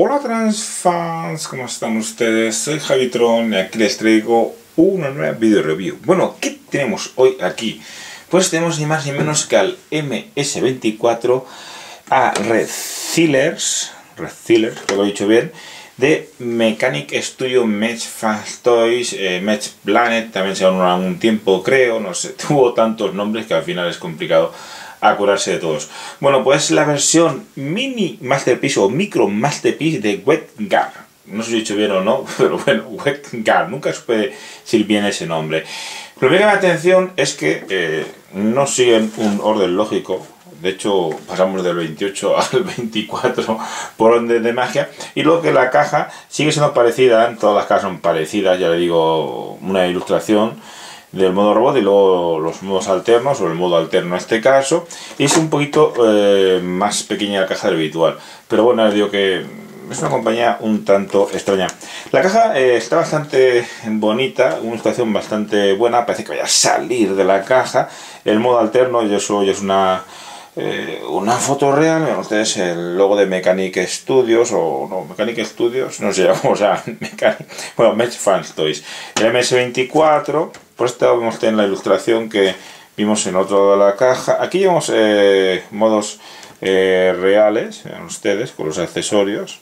Hola Transfans, ¿cómo están ustedes? Soy Javitron y aquí les traigo una nueva video review. Bueno, ¿qué tenemos hoy aquí? Pues tenemos ni más ni menos que al MS24 a Redsealers, que lo he dicho bien, de Mechanic Studio Match Fans Toys, Match Planet, también se llamaron algún tiempo creo, no sé, tuvo tantos nombres que al final es complicado acordarse de todos. Bueno, pues la versión Mini Masterpiece o Micro Masterpiece de Wetguard. No sé si he dicho bien o no, pero bueno, Wetguard. Nunca supe decir bien ese nombre. Lo que me llama la atención es que no siguen un orden lógico. De hecho, pasamos del 28 al 24 por orden de magia. Y luego que la caja sigue siendo parecida, todas las cajas son parecidas, ya le digo, una ilustración del modo robot y luego los modos alternos, o el modo alterno en este caso, y es un poquito más pequeña la caja del habitual, pero bueno, les digo que es una compañía un tanto extraña. La caja está bastante bonita, una situación bastante buena, parece que vaya a salir de la caja. El modo alterno, y eso ya es una foto real. Vean ustedes el logo de Mechanic Studios, o no, Mechanic Studios, no sé, vamos a bueno, Match Fans Toys. El MS24, pues esta vemos en la ilustración que vimos en otro de la caja. Aquí vemos modos reales, vean ustedes, con los accesorios.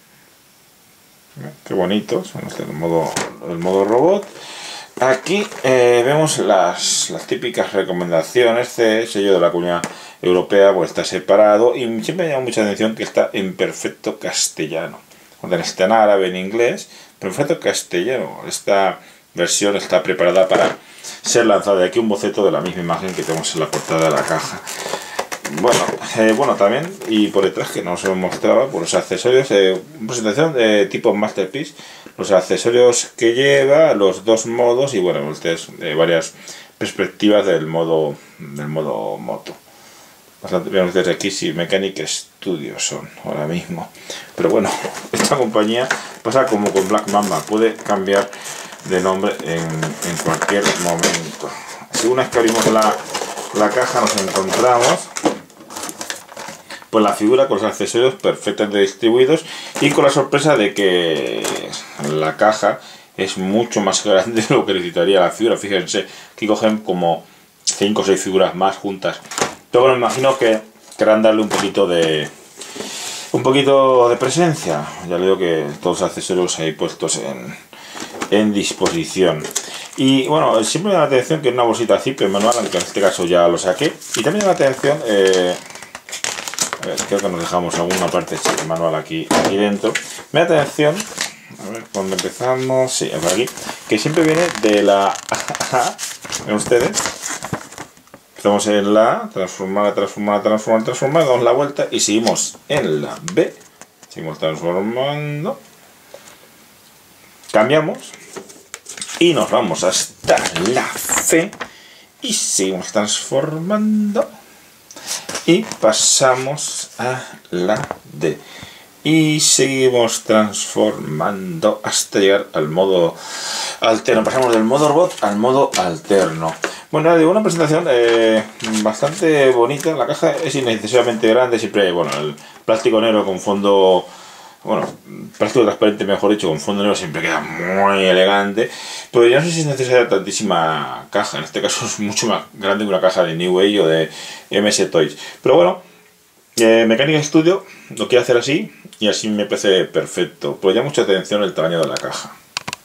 Qué bonitos, el modo robot. Aquí vemos las típicas recomendaciones, sello de la Comunidad Europea, pues está separado, y siempre me llama mucha atención que está en perfecto castellano. Está en árabe, en inglés, pero en perfecto castellano. Esta versión está preparada para ser lanzada. De aquí un boceto de la misma imagen que tenemos en la portada de la caja. Bueno, también, y por detrás que no os he mostrado, por los accesorios, presentación de tipo Masterpiece, los accesorios que lleva, los dos modos, y bueno, ustedes varias perspectivas del modo moto. Bastante bien ustedes aquí, sí, Mechanic Studio son ahora mismo. Pero bueno, esta compañía pasa como con Black Mamba, puede cambiar de nombre en cualquier momento. Si una vez que abrimos la caja nos encontramos pues la figura con los accesorios perfectamente distribuidos, y con la sorpresa de que la caja es mucho más grande de lo que necesitaría la figura. Fíjense que cogen como 5 o 6 figuras más juntas. Pero bueno, me imagino que querrán darle un poquito de presencia. Ya le digo que todos los accesorios ahí puestos en disposición. Y bueno, siempre me da la atención que es una bolsita zipper manual, aunque en este caso ya lo saqué. Y también me da la atención, a ver, creo que nos dejamos alguna parte manual aquí dentro. Me da la atención, a ver, cuando empezamos, sí, por aquí, que siempre viene de la A, ven ustedes. Estamos en la A, transformar, damos la vuelta y seguimos en la B, seguimos transformando, cambiamos y nos vamos hasta la C y seguimos transformando y pasamos a la D y seguimos transformando hasta llegar al modo alterno. Pasamos del modo robot al modo alterno. Bueno, digo, una presentación bastante bonita. La caja es innecesariamente grande, siempre, bueno, el plástico negro con fondo, bueno, plástico transparente mejor dicho, con fondo negro siempre queda muy elegante, pero yo no sé si es necesaria tantísima caja. En este caso es mucho más grande que una caja de New Age o de MS Toys, pero bueno, Mechanic Studio lo quiere hacer así y así me parece perfecto, pero llama mucha atención el tamaño de la caja.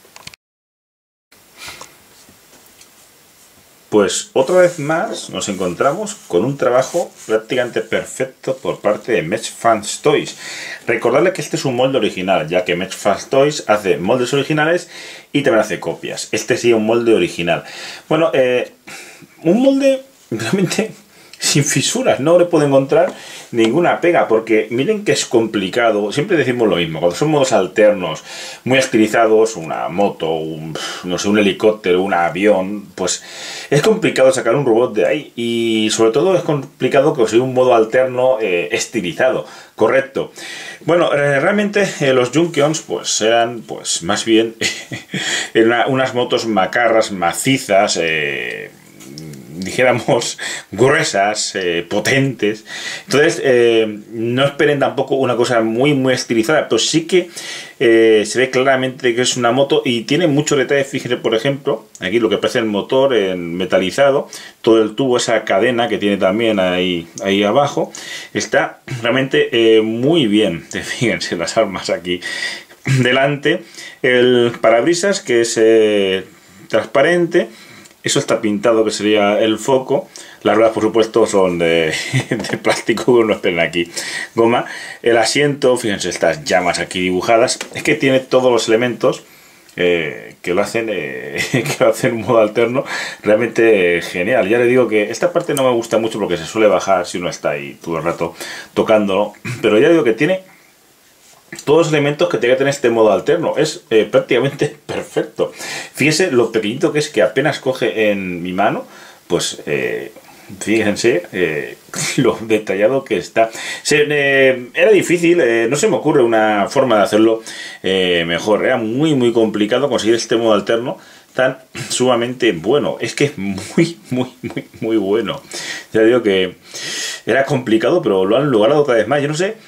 Pues otra vez más nos encontramos con un trabajo prácticamente perfecto por parte de Match Fans Toys. Recordarle que este es un molde original, ya que Match Fans Toys hace moldes originales y también hace copias. Este sí es un molde original. Bueno, un molde realmente sin fisuras, no le puedo encontrar ninguna pega, porque miren que es complicado. Siempre decimos lo mismo, cuando son modos alternos muy estilizados, una moto, no sé, un helicóptero, un avión, pues es complicado sacar un robot de ahí, y sobre todo es complicado conseguir un modo alterno estilizado, correcto. Bueno, realmente los Junkions pues eran pues más bien unas motos macarras, macizas, dijéramos, gruesas, potentes. Entonces, no esperen tampoco una cosa muy estilizada, pero sí que se ve claramente que es una moto y tiene muchos detalles. Fíjense, por ejemplo, aquí lo que parece el motor en metalizado, todo el tubo, esa cadena que tiene también ahí abajo, está realmente muy bien. Fíjense las armas aquí delante, el parabrisas que es transparente, eso está pintado que sería el foco, las ruedas por supuesto son de plástico, no esperen aquí, goma, el asiento, fíjense estas llamas aquí dibujadas, es que tiene todos los elementos que lo hacen un modo alterno realmente genial. Ya le digo que esta parte no me gusta mucho porque se suele bajar si uno está ahí todo el rato tocándolo, pero ya digo que tiene todos los elementos que tiene que tener este modo alterno. Es prácticamente perfecto. Fíjese lo pequeñito que es, que apenas coge en mi mano. Pues fíjense lo detallado que está. Era difícil, no se me ocurre una forma de hacerlo mejor. Era muy complicado conseguir este modo alterno tan sumamente bueno. Es que es muy bueno. Ya digo que era complicado, pero lo han logrado cada vez más. Yo no sé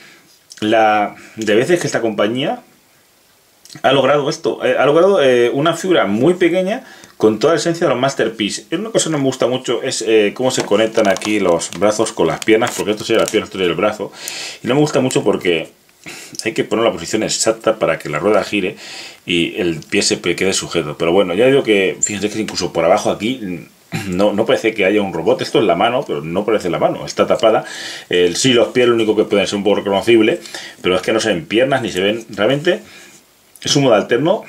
de veces que esta compañía ha logrado esto, ha logrado una figura muy pequeña con toda la esencia de los Masterpiece. Una cosa que no me gusta mucho es cómo se conectan aquí los brazos con las piernas, porque esto sería la pierna, esto sería el brazo, y no me gusta mucho porque hay que poner la posición exacta para que la rueda gire y el pie se quede sujeto. Pero bueno, ya digo que fíjense que incluso por abajo aquí no parece que haya un robot. Esto es la mano, pero no parece la mano, está tapada. Sí, los pies lo único que pueden ser un poco reconocible, pero es que no se ven piernas ni se ven. Realmente es un modo alterno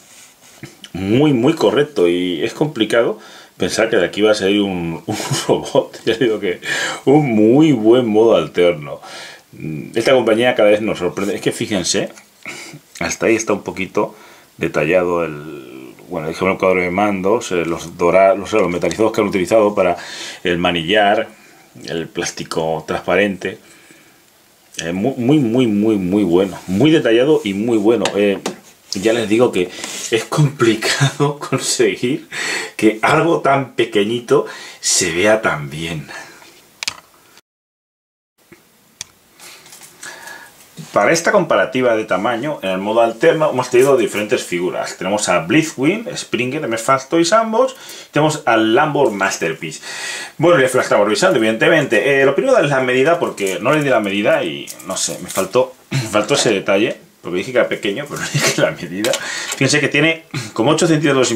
muy correcto, y es complicado pensar que de aquí va a salir un robot. Ya digo que un muy buen modo alterno. Esta compañía cada vez nos sorprende. Es que fíjense, hasta ahí está un poquito detallado bueno, el cuadro de mandos, los metalizados que han utilizado para el manillar, el plástico transparente. Muy bueno, muy detallado y muy bueno. Ya les digo que es complicado conseguir que algo tan pequeñito se vea tan bien. Para esta comparativa de tamaño, en el modo alterno hemos tenido diferentes figuras. Tenemos a Blitzwing, Springer, MS Fast Toys ambos. Tenemos al Lamborghini Masterpiece. Bueno, ya la estamos revisando, evidentemente. Lo primero es la medida, porque no le di la medida y no sé, me faltó ese detalle. Porque dije que era pequeño, pero no dije la medida. Fíjense que tiene como 8,5 centímetros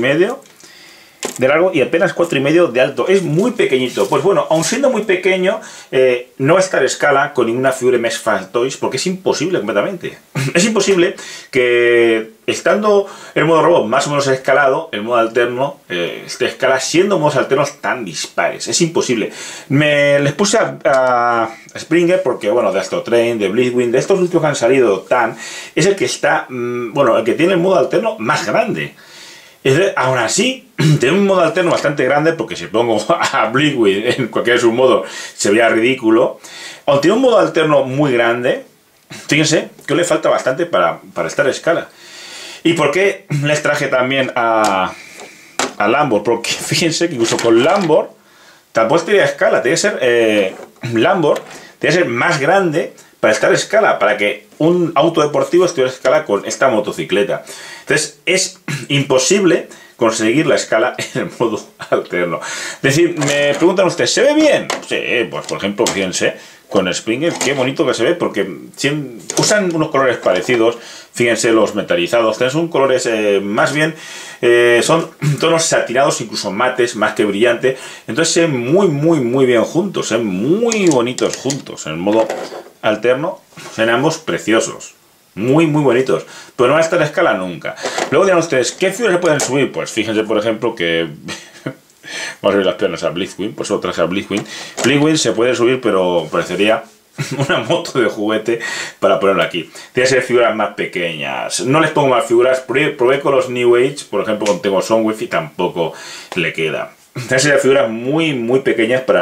de largo y apenas 4,5 de alto. Es muy pequeñito. Pues bueno, aun siendo muy pequeño, no va a estar a escala con ninguna figura MS Fast Toys, porque es imposible completamente. Es imposible que, estando el modo robot más o menos escalado, el modo alterno esté a escala siendo modos alternos tan dispares. Es imposible. Les puse a Springer porque, bueno, de Astro Train, de Blitzwing, de estos últimos que han salido, es el que está, bueno, el que tiene el modo alterno más grande. Aún así, tiene un modo alterno bastante grande, porque si pongo a Blitzwing en cualquier submodo se vería ridículo. Aunque tiene un modo alterno muy grande, fíjense que le falta bastante para estar a escala. ¿Y por qué les traje también a Lamborghini? Porque fíjense que incluso con Lamborghini tampoco estaría a escala. Tiene que ser Lamborghini, tiene que ser más grande para estar a escala, para que un auto deportivo estuviera a escala con esta motocicleta. Entonces es imposible conseguir la escala en el modo alterno. Es decir, me preguntan ustedes, ¿se ve bien? Sí, pues por ejemplo, fíjense, con el Springer, qué bonito que se ve, porque usan unos colores parecidos. Fíjense los metalizados, son colores más bien, son tonos satinados, incluso mates, más que brillante. Entonces se ven muy bien juntos, se ven muy bonitos juntos. En el modo alterno, en ambos preciosos. Muy bonitos, pero no va a estar a escala nunca. Luego dirán ustedes, ¿qué figuras se pueden subir? Pues fíjense, por ejemplo, que vamos a ver las piernas a Blitzwing, pues otra a Blitzwing. Blitzwing se puede subir, pero parecería una moto de juguete para ponerlo aquí. Tiene que ser figuras más pequeñas. No les pongo más figuras. Probé con los New Age, por ejemplo, con tengo Soundwave y tampoco le queda. Tiene que ser figuras muy pequeñas para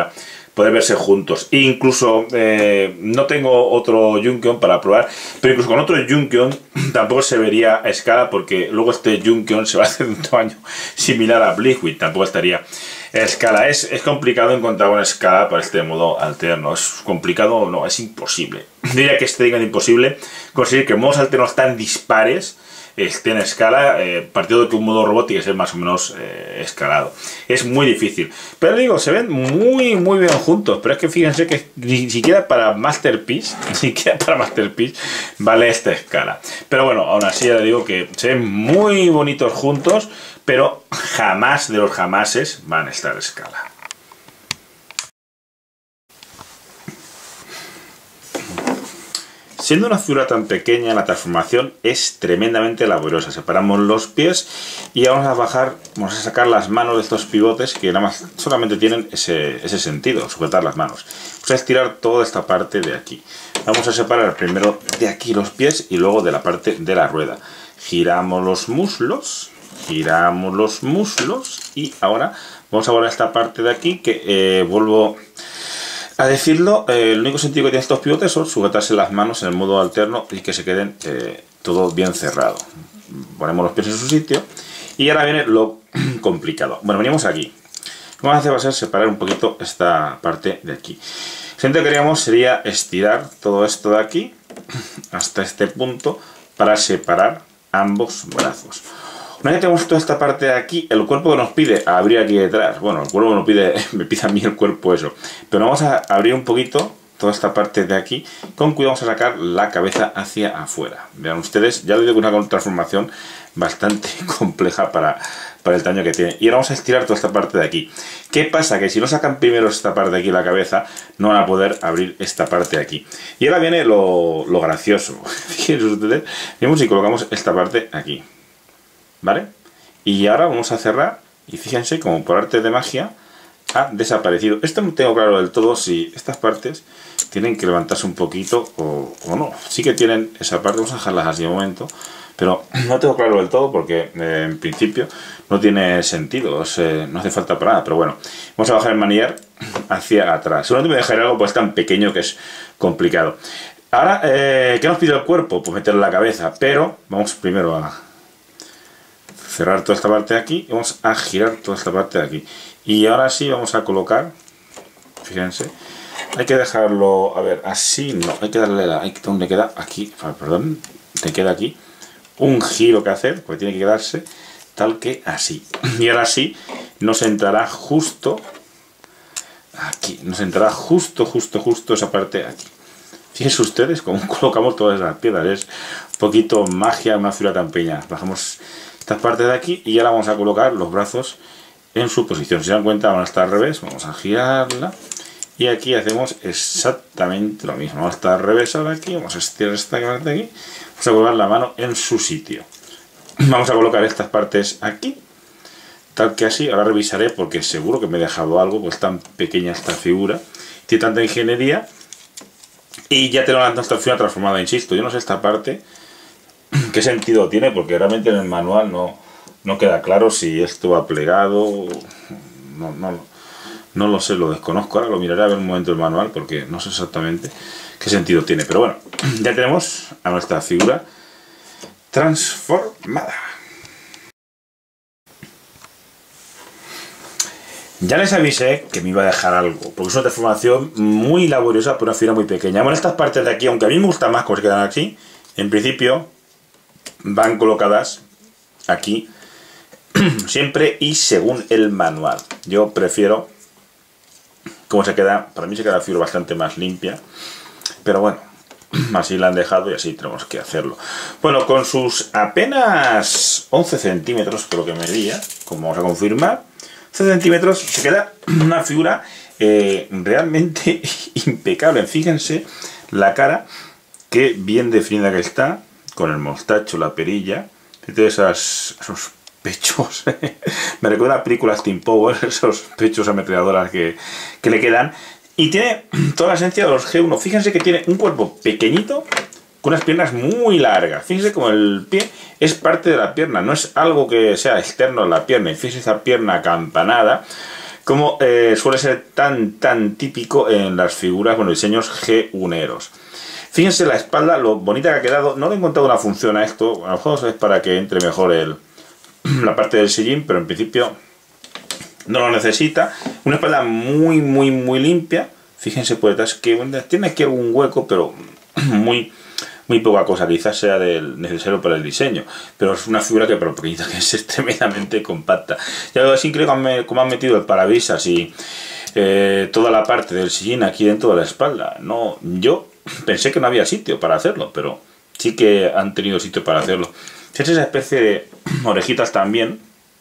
poder verse juntos. E incluso no tengo otro Junkion para probar, pero incluso con otro Junkion tampoco se vería a escala, porque luego este Junkion se va a hacer de un tamaño similar a Blitzwing, tampoco estaría a escala. Es complicado encontrar una escala para este modo alterno. ¿Es complicado? No, es imposible. Diría que este es imposible conseguir que modos alternos tan dispares esté en escala, partiendo de que un modo robot tiene que ser más o menos escalado. Es muy difícil. Pero digo, se ven muy bien juntos. Pero es que fíjense que ni siquiera para Masterpiece, vale esta escala. Pero bueno, aún así ya le digo que se ven muy bonitos juntos, pero jamás de los jamases van a estar a escala. Siendo una figura tan pequeña, la transformación es tremendamente laboriosa. Separamos los pies y vamos a sacar las manos de estos pivotes que nada más solamente tienen ese sentido, sujetar las manos. Vamos a estirar toda esta parte de aquí. Vamos a separar primero de aquí los pies y luego de la parte de la rueda. Giramos los muslos y ahora vamos a volver a esta parte de aquí que vuelvo a decirlo, el único sentido que tienen estos pivotes son sujetarse las manos en el modo alterno y que se queden todo bien cerrado. Ponemos los pies en su sitio y ahora viene lo complicado. Bueno, venimos aquí. Lo que vamos a hacer va a ser separar un poquito esta parte de aquí. Lo siguiente que queríamos sería estirar todo esto de aquí hasta este punto para separar ambos brazos. Una vez que tenemos toda esta parte de aquí, el cuerpo que nos pide abrir aquí detrás, bueno, el cuerpo me pide a mí el cuerpo eso, pero vamos a abrir un poquito toda esta parte de aquí, con cuidado vamos a sacar la cabeza hacia afuera. Vean ustedes, ya les digo que una transformación bastante compleja para el tamaño que tiene. Y ahora vamos a estirar toda esta parte de aquí. ¿Qué pasa? Que si no sacan primero esta parte de aquí, la cabeza, no van a poder abrir esta parte de aquí. Y ahora viene lo gracioso. Fíjense ustedes, vemos si colocamos esta parte aquí. ¿Vale? Y ahora vamos a cerrar y fíjense como por arte de magia ha desaparecido. Esto no tengo claro del todo si estas partes tienen que levantarse un poquito o no. Sí que tienen esa parte, vamos a dejarlas así de momento, pero no tengo claro del todo porque en principio no tiene sentido, no hace falta para nada. Pero bueno, vamos a bajar el manillar hacia atrás. Seguramente me dejaré algo pues tan pequeño que es complicado. Ahora, ¿qué nos pide el cuerpo? Pues meterle la cabeza, pero vamos primero a cerrar toda esta parte de aquí y vamos a girar toda esta parte de aquí. Y ahora sí vamos a colocar, fíjense, hay que dejarlo, a ver, así no, hay que darle donde queda aquí, perdón, te queda aquí un giro que hacer, porque tiene que quedarse tal que así. Y ahora sí nos entrará justo aquí, nos entrará justo esa parte de aquí. Fíjense ustedes cómo colocamos todas las piedras, es un poquito magia una figura tan pequeña. Bajamos esta parte de aquí y ahora vamos a colocar los brazos en su posición. Si se dan cuenta van a estar al revés, vamos a girarla y aquí hacemos exactamente lo mismo. Vamos a estar al revés ahora aquí, vamos a estirar esta parte de aquí, vamos a colocar la mano en su sitio. Vamos a colocar estas partes aquí, tal que así. Ahora revisaré porque seguro que me he dejado algo, pues tan pequeña esta figura, tiene tanta ingeniería y ya tengo nuestra figura transformada, insisto. Yo no sé esta parte qué sentido tiene, porque realmente en el manual no queda claro si esto va plegado, no lo sé, lo desconozco. Ahora lo miraré a ver un momento el manual porque no sé exactamente qué sentido tiene. Pero bueno, ya tenemos a nuestra figura transformada. Ya les avisé que me iba a dejar algo, porque es una transformación muy laboriosa por una figura muy pequeña. Bueno, estas partes de aquí, aunque a mí me gusta más cómo se quedan aquí, en principio van colocadas aquí siempre y según el manual. Yo prefiero cómo se queda, para mí se queda la figura bastante más limpia, pero bueno, así la han dejado y así tenemos que hacerlo. Bueno, con sus apenas 11 centímetros, creo que medía, como vamos a confirmar, 11 centímetros, se queda una figura realmente impecable. Fíjense la cara, qué bien definida que está, con el mostacho, la perilla, fíjate esos pechos, me recuerda a la película Steam Power, esos pechos ametralladoras que le quedan, y tiene toda la esencia de los G1. Fíjense que tiene un cuerpo pequeñito con unas piernas muy largas. Fíjense como el pie es parte de la pierna, no es algo que sea externo a la pierna. Y fíjense esa pierna acampanada como suele ser tan típico en las figuras, bueno, diseños G1eros. Fíjense la espalda, lo bonita que ha quedado. No le he encontrado una función a esto, a lo mejor es para que entre mejor la parte del sillín, pero en principio no lo necesita. Una espalda muy limpia. Fíjense por detrás que tiene aquí algún hueco, pero muy poca cosa, quizás sea necesario para el diseño, pero es una figura que, por pequeñita que es, tremendamente compacta. Ya veo así, creo que como han metido el parabrisas y toda la parte del sillín aquí dentro de la espalda. No, yo pensé que no había sitio para hacerlo, pero sí que han tenido sitio para hacerlo. Es esa especie de orejitas también.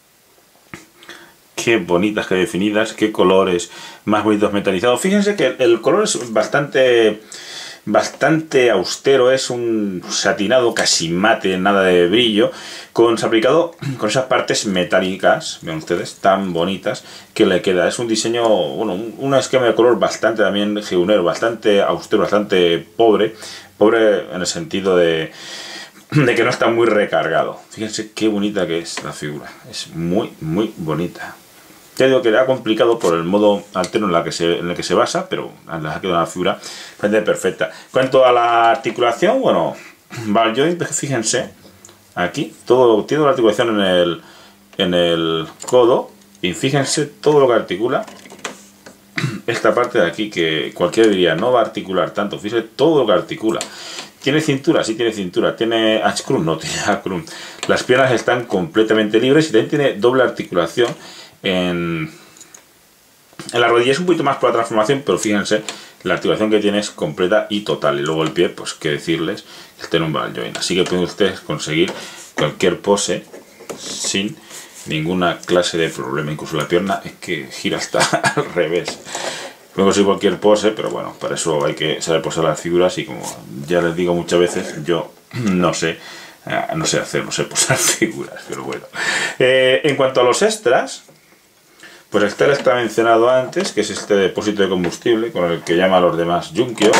Qué bonitas, qué definidas, qué colores más bonitos metalizados. Fíjense que el color es bastante austero, es un satinado casi mate, nada de brillo, se ha aplicado con esas partes metálicas, vean ustedes, tan bonitas que le queda. Es un diseño, bueno, un esquema de color bastante también G1ero, bastante austero, bastante pobre en el sentido de que no está muy recargado. Fíjense qué bonita que es la figura, es muy bonita. Ya digo que era complicado por el modo alterno en el que se basa, pero la ha quedado una figura perfecta. En cuanto a la articulación, bueno, ball joint, fíjense, aquí todo tiene la articulación en el codo, y fíjense todo lo que articula. Esta parte de aquí que cualquiera diría no va a articular tanto, fíjense todo lo que articula. ¿Tiene cintura? Sí tiene cintura. ¿Tiene H-Crum? No tiene H-Crum. Las piernas están completamente libres y también tiene doble articulación en la rodilla. Es un poquito más por la transformación, pero fíjense, la articulación que tiene es completa y total. Y luego el pie, pues qué decirles, tiene un ball joint. Así que pueden ustedes conseguir cualquier pose sin ninguna clase de problema. Incluso la pierna es que gira hasta al revés. Pueden conseguir cualquier pose, pero bueno, para eso hay que saber posar las figuras. Y como ya les digo muchas veces, yo no sé posar figuras, pero bueno. En cuanto a los extras, pues este le está mencionado antes, que es este depósito de combustible con el que llama a los demás Junkios.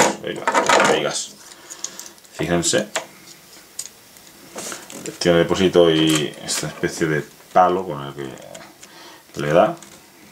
Fíjense, tiene depósito y esta especie de palo con el que le da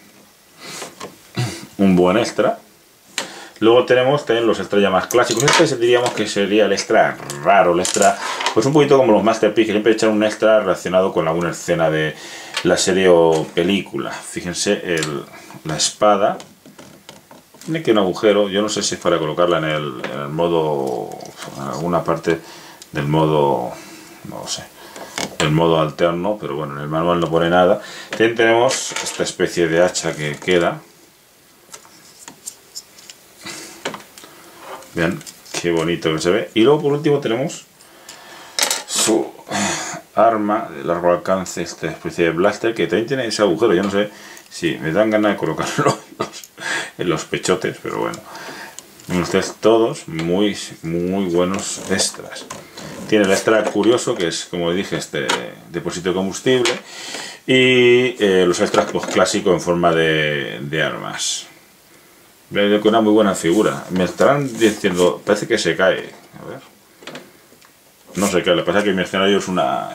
un buen extra. Luego tenemos también los extras ya más clásicos. Este diríamos que sería el extra raro, el extra, pues un poquito como los Masterpiece, que siempre echan un extra relacionado con alguna escena de la serie o película. Fíjense la espada. Tiene aquí un agujero, yo no sé si es para colocarla en el modo, en alguna parte del modo, no sé, el modo alterno, pero bueno, en el manual no pone nada. También tenemos esta especie de hacha que queda. Vean qué bonito que se ve. Y luego por último tenemos su arma de largo alcance, esta especie de blaster, que también tiene ese agujero. Yo no sé si me dan ganas de colocarlo en los pechotes, pero bueno. Ustedes todos muy buenos extras. Tiene el extra curioso, que es, como dije, este depósito de combustible. Y los extras pues, clásicos en forma de armas. Veo que una muy buena figura. Me estarán diciendo, parece que se cae. A ver. No sé qué, lo que pasa es que el mercenario es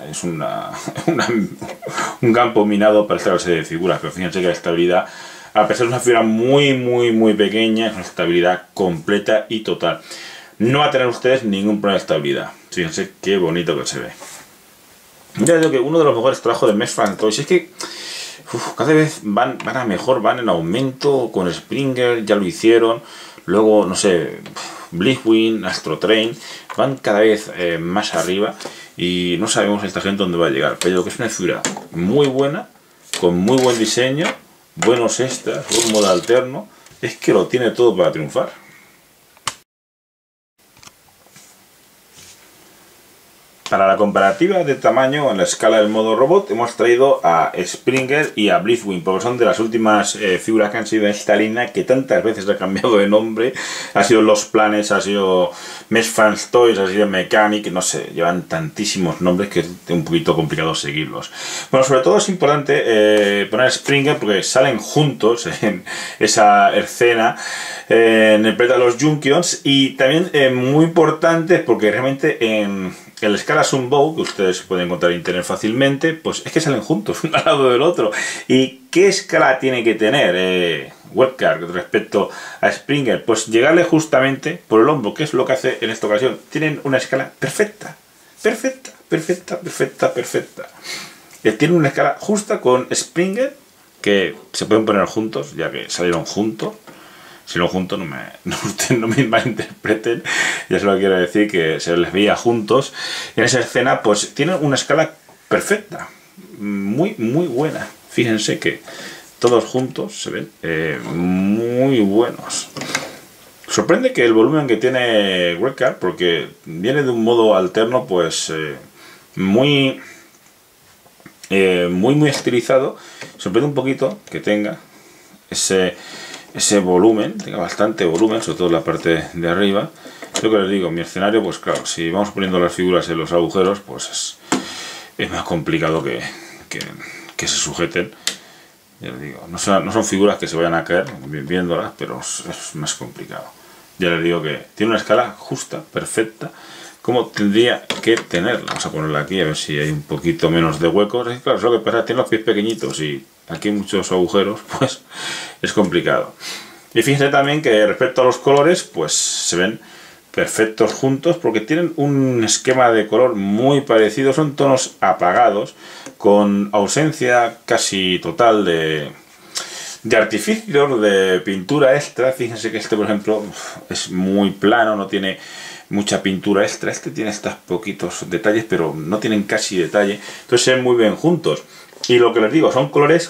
un campo minado para esta clase de figuras, pero fíjense que la estabilidad, a pesar de una figura muy pequeña, es una estabilidad completa y total. No va a tener ustedes ningún problema de estabilidad. Fíjense qué bonito que se ve. Ya digo que uno de los mejores trabajos de Messfans Toys es que cada vez van a mejor, van en aumento. Con Springer ya lo hicieron, luego no sé, Blitzwing, Astro Train, van cada vez más arriba y no sabemos esta gente dónde va a llegar, pero que es una figura muy buena, con muy buen diseño, buenos extras, un modo alterno, es que lo tiene todo para triunfar. Para la comparativa de tamaño en la escala del modo robot hemos traído a Springer y a Blitzwing, porque son de las últimas figuras que han sido en esta línea, que tantas veces ha cambiado de nombre. Ha sido Los Planes, ha sido Messfans Toys, ha sido Mechanic, no sé, llevan tantísimos nombres que es un poquito complicado seguirlos. Bueno, sobre todo es importante poner Springer porque salen juntos en esa escena en el planeta de los Junkions, y también muy importante porque realmente en la escala escala Sunbow, que ustedes pueden encontrar en internet fácilmente, pues es que salen juntos, uno al lado del otro. ¿Y qué escala tiene que tener Webcar respecto a Springer? Pues llegarle justamente por el hombro, que es lo que hace en esta ocasión. Tienen una escala perfecta, perfecta, perfecta, perfecta, perfecta. Tienen una escala justa con Springer, que se pueden poner juntos, ya que salieron juntos. Si no juntos, no me malinterpreten, ya se lo quiero decir, que se les veía juntos. Y en esa escena, pues tienen una escala perfecta, muy, muy buena. Fíjense que todos juntos se ven muy buenos. Sorprende que el volumen que tiene Webcar, porque viene de un modo alterno, pues muy estilizado. Sorprende un poquito que tenga ese volumen, tenga bastante volumen, sobre todo en la parte de arriba. Lo que les digo, mi escenario, pues claro, si vamos poniendo las figuras en los agujeros, pues es más complicado que se sujeten. Ya les digo, no son figuras que se vayan a caer viéndolas, pero es más complicado. Ya les digo que tiene una escala justa, perfecta, como tendría que tenerla. Vamos a ponerla aquí a ver si hay un poquito menos de huecos. Claro, es lo que pasa, tiene los pies pequeñitos y aquí hay muchos agujeros, pues es complicado. Y fíjense también que respecto a los colores, pues se ven perfectos juntos porque tienen un esquema de color muy parecido. Son tonos apagados, con ausencia casi total de artificios, de pintura extra. Fíjense que este, por ejemplo, es muy plano, no tiene mucha pintura extra. Este tiene estos poquitos detalles, pero no tienen casi detalle. Entonces se ven muy bien juntos. Y lo que les digo, son colores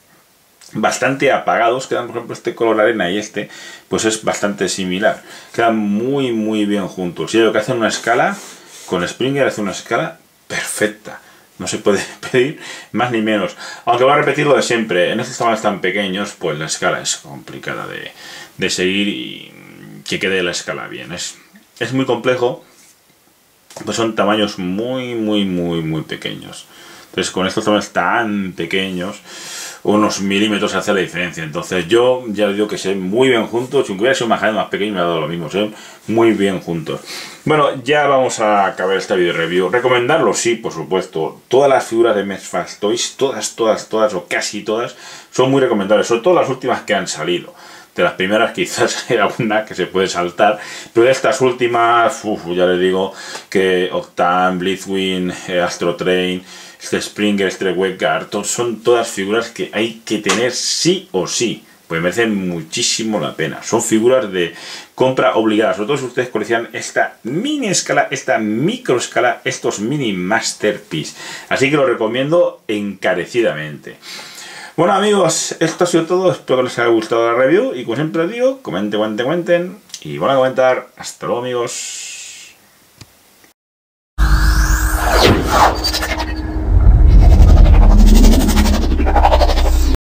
bastante apagados. Quedan, por ejemplo, este color arena y este, pues es bastante similar. Quedan muy, muy bien juntos. Y lo que hacen una escala, con Springer hace una escala perfecta. No se puede pedir más ni menos. Aunque voy a repetir lo de siempre. En estos tamaños tan pequeños, pues la escala es complicada de seguir y que quede la escala bien. Es muy complejo, pues son tamaños muy, muy, muy, muy pequeños. Entonces, con estos tamaños tan pequeños, unos milímetros hace la diferencia. Entonces, yo ya les digo que se ven muy bien juntos. Si hubiera sido más grande, más pequeño, me ha dado lo mismo. Se ven muy bien juntos. Bueno, ya vamos a acabar esta video review. ¿Recomendarlo? Sí, por supuesto. Todas las figuras de Mesfast Toys, todas, o casi todas, son muy recomendables. Sobre todo las últimas que han salido. De las primeras quizás era una que se puede saltar, pero de estas últimas, ya les digo que Octane, Blitzwing, Astro Train, este Springer, este Webcar, son todas figuras que hay que tener sí o sí, pues merecen muchísimo la pena. Son figuras de compra obligada, sobre todo si ustedes coleccionan esta mini escala, esta micro escala, estos mini masterpiece. Así que lo recomiendo encarecidamente. Bueno amigos, esto ha sido todo, espero que les haya gustado la review y como siempre os digo, comenten y van a comentar. Hasta luego amigos.